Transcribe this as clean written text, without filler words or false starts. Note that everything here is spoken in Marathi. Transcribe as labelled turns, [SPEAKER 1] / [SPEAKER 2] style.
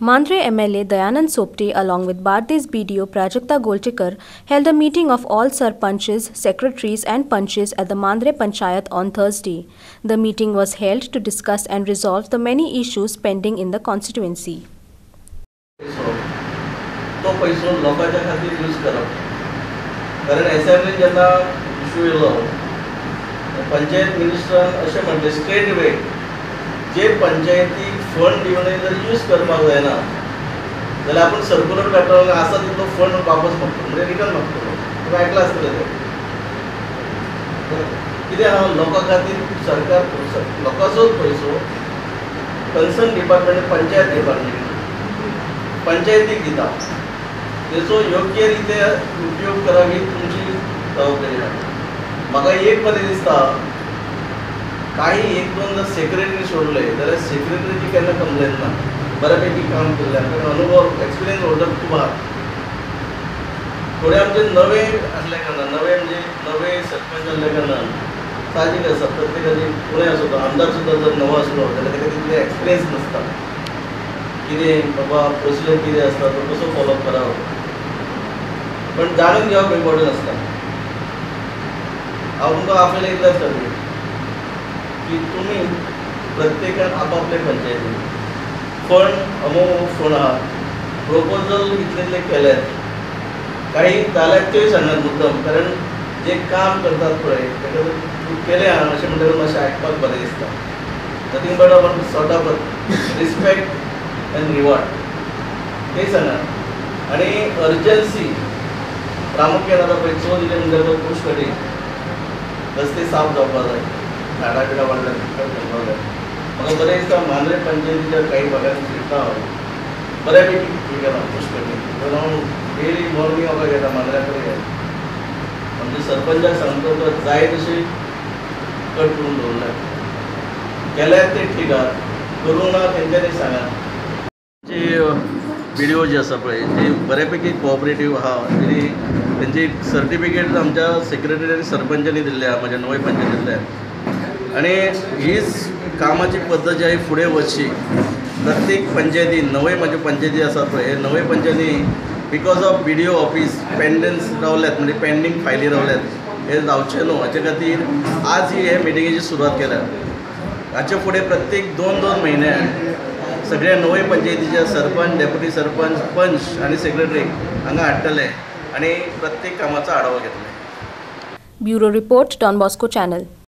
[SPEAKER 1] Mandrem MLA Dayanand Sopte along with Bardez BDO Prajakta Goltekar held a meeting of all Sarpanches, Secretaries and Panches at the Mandrem Panchayat on Thursday. The meeting was held to discuss and resolve the many issues pending in the constituency.
[SPEAKER 2] तो पैसो लोकांच्या खातीर यूज करप कारण असेंब्लीन जेन्ना इश्यू येलो पंचायत मिनिस्टरान अशें म्हणलें स्ट्रेट वे जे पंचायतीक फंड दिवनय जर यूज करपाक जायना जाल्यार आपूण सर्क्युलर काडटलो आसा तितलो फंड वापस मागतलो म्हणजे रिटर्न मागतलो तुमी आयकलां आसतलें तें कितें आहा लोकां खातीर सरकार लोकांचोच पयसो कन्सर्न डिपार्टमेंट पंचायत डिपार्टमेंट पंचायतीक दिता तेचो योग्य रिते उपयोग करप ही तुमची जबाबदारी आहा। म्हाका एक बरें दिसता काही एक दोन जर सेक्रेटरी सोडले जाल्यार सेक्रेटरीची केन्ना कंप्लेन ना बऱ्यापैकी काम केल्ले अनुभव एक्सपिरियन्स होल्डर खूब आहा। थोडे आमचे नवे आसले कारणान नवे सरपंच जाल्ले कारणान साहजीक आसा प्रत्येकाची कोणूय आसूं तो आमदार सुद्दां जर नवो आसलो जाल्यार ताका तितलें एक्सपिरियन्स नासता कितें बाबा प्रोसिजर कितें आसता तो कसो फॉलो करप पण जाणून घेवप इम्पॉर्टंट आसता। हांव तुमकां आपल्याला इतलेंच सांगता की तुम्ही प्रत्येकान आपापले पंचायती फंड अमोक फंड आहा प्रोपोजल इतले केल्यात काही जाल्यात त्योय सांगनात मुद्दम कारण जे काम करतात पळय ताका केलें आहा अशें म्हणटकीर मातशें आयकपाक बरें दिसता। Nothing but about sort of respect and reward ते सांगात आनी अर्जन्सी प्रामुख्यान आतां पळय चोर दिले म्हणटकीर तो पुश कटी रस्ते साफ जावपाक जाय झाडां बिडां वाडल्यात करपाक जाय। म्हाका बरें दिसता मांद्रेम पंचायतीच्या काही भागांत फिरता हांव बऱ्यापैकी हे केलां पुश कटी पण हांव डेली मॉर्निंग वॉकाक येता मांद्र्या कडेन आमच्या सरपंचाक सांगता तो जाय तशी कट करून दवरल्यात केल्यात ते ठीक आहा करूंक ना तेंच्यांनी सांगात। जे BDO जे आसा पळय ते बऱ्यापैकी कोऑपरेटीव आहा तरी तेंची सर्टिफिकेट आमच्या सेक्रेटरी आनी सरपंचांनी दिल्ले आहा म्हाज्या नवे पंचायतींतल्यान आनी हीच कामाची पद्दत जी आहे फुडें वचची प्रत्येक पंचायती नवे म्हाजे पंचायती आसात पळय हे नवे पंचायती because of BDO office pendency रावल्यात म्हणजे पेंडींग फायली रावल्यात हे जावचे न्हू हाचे खातीर आज ही हे मिटिंगेची सुरवात केल्या। हाचे फुडें प्रत्येक 2-2 म्हयन्यान सगळ्या नवे पंचायतीचे सरपंच डेप्युटी सरपंच पंच आणि सेक्रेटरी हांगा हाडटले आणि प्रत्येक कामाचा आढावा घेतले।
[SPEAKER 1] Bureau report Don Bosco channel.